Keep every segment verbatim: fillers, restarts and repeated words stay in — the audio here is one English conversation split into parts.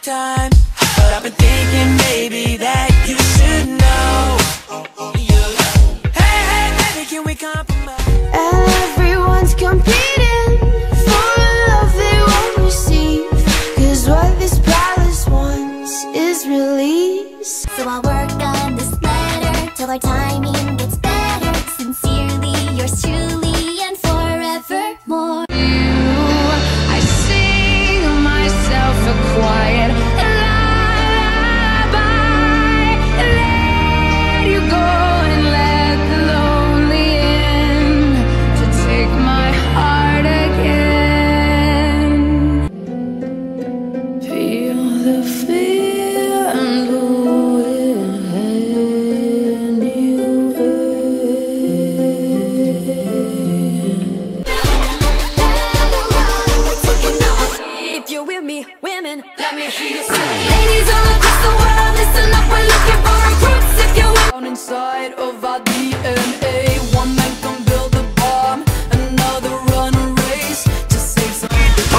time, but I've been thinking maybe that you should know. Hey, hey, baby, can we compromise? Everyone's competing for a love they won't receive, 'cause what this palace wants is release. So I'll work on this letter till our timing gets better. Sincerely, yours truly, and forevermore. I sing myself a quiet lullaby. Let you go and let the lonely in to take my heart again. Feel the fear and who will hand you If you're with me, women, let me hear you say. Ladies all across the world, listen up, we're looking for recruits. If you're with Down inside of our D N A, one man can build a bomb, another run a race to save some.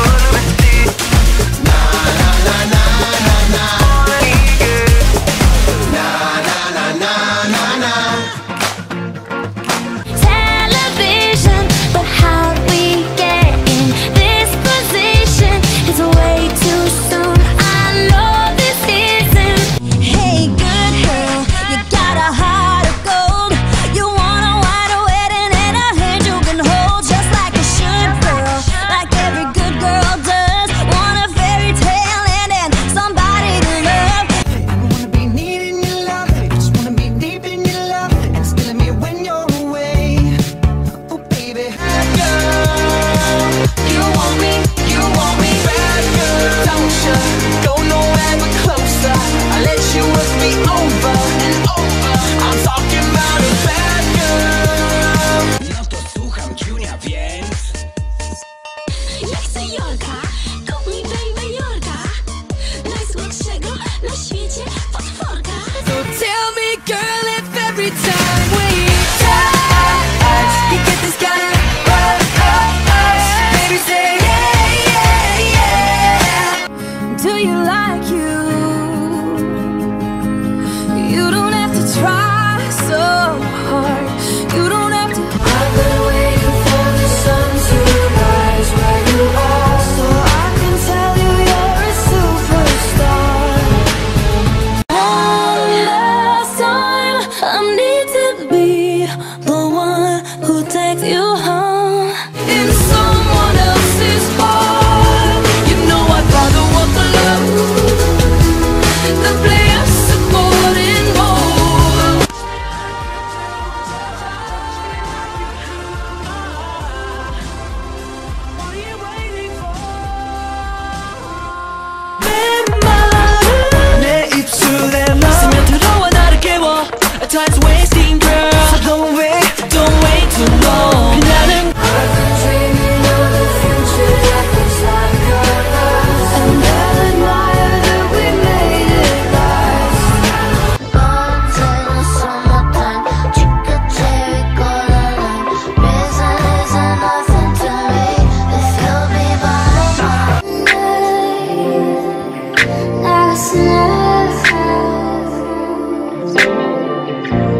television, but how we get in this position is way too soon. I know this isn't. Hey, good girl, you got a heart of gold. You want a wide wedding and a hand you can hold, just like a should, girl, like every good girl does. Want a fairy tale and then somebody to love. I don't wanna be needing your love, I just wanna be deep in your love and stealing me when you're away. Oh baby, bad girl, you want me, you want me, bad girl, don't you? Go nowhere but closer. I let you work me over and over. I'm talking about a bad girl. No to słucham ciunia, więc Ja chcę Jorka, kup mi baby Jorka, najsłodszego na świecie potworka. So tell me, girl, if every time we touch, you get this kind of rush, baby, say yeah, yeah, yeah. Do you like you? You don't have to try so hard. You don't have to. I've been waiting for the sun to rise where you are, so I can tell you you're a superstar. One last time, I need to be the one who takes you home. In someone else's heart, you know I'd rather want the love, the play of supporting role. What are you waiting for? 내 입술에 love 스며들어와 나를 깨워. Time's wasting, girl. So don't wait, don't wait too long. 나는 I've been dreaming of the future that looks like us, and I'll admire that we made it last. 언제나 summertime, chicken colorline. Reason isn't nothing to me if you'll be by my side. Last night.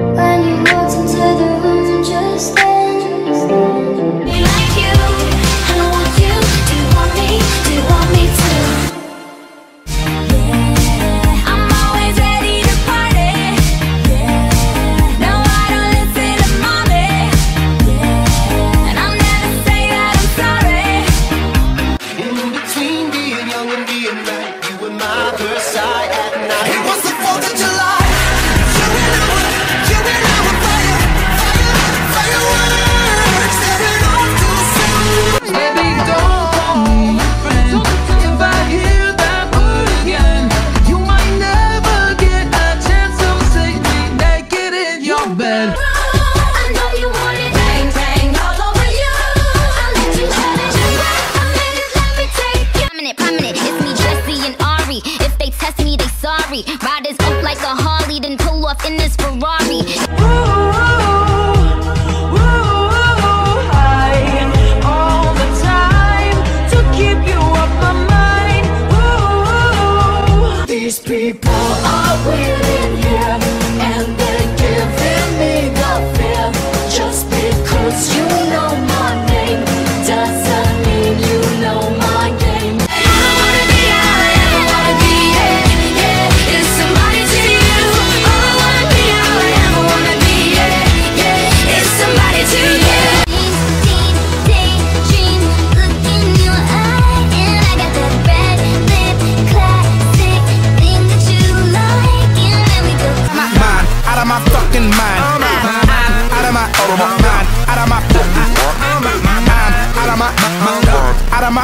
out of my.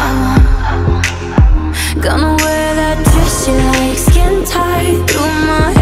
Gonna wear that dress you like, skin tight through my